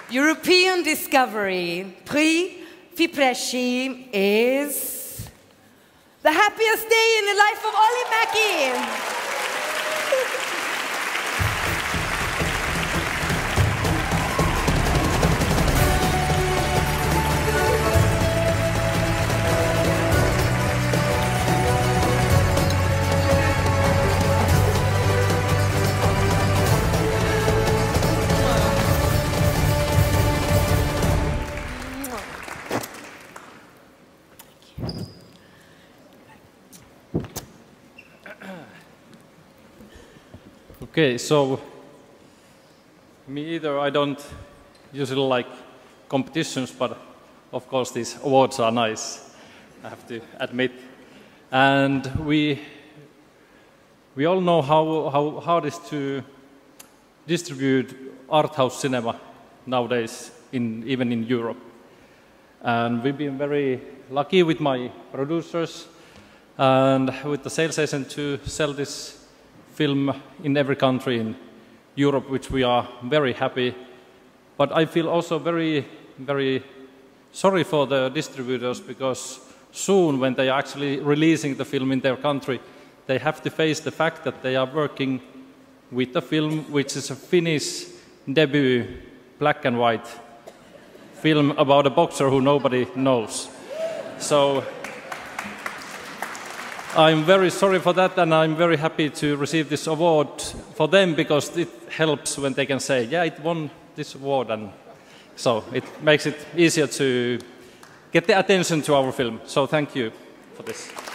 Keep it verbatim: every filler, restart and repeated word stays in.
European Discovery Prix Fipresci is The Happiest Day in the Life of Olli Mäki. Okay, so me either, I don't usually like competitions, but of course these awards are nice, I have to admit. And we, we all know how, how hard it is to distribute art house cinema nowadays, in, even in Europe. And we've been very lucky with my producers and with the sales agent to sell this film in every country in Europe, which we are very happy. But I feel also very, very sorry for the distributors, because soon, when they are actually releasing the film in their country, they have to face the fact that they are working with a film which is a Finnish debut black and white film about a boxer who nobody knows. So I'm very sorry for that, and I'm very happy to receive this award for them, because it helps when they can say, yeah, it won this award, and so it makes it easier to get the attention to our film. So thank you for this.